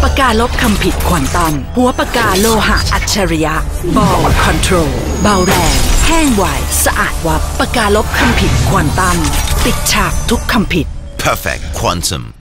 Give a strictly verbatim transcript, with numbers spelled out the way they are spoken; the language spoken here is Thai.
ากกาลบคำผิดควอนตัมหัวปากกาโลหะอัจฉริยะบอลคอนโทรลเบาแรงแห้งไวสะอาดวับปากกาลบคำผิดควอนตัมปิดฉากทุกคำผิด Perfect Quantum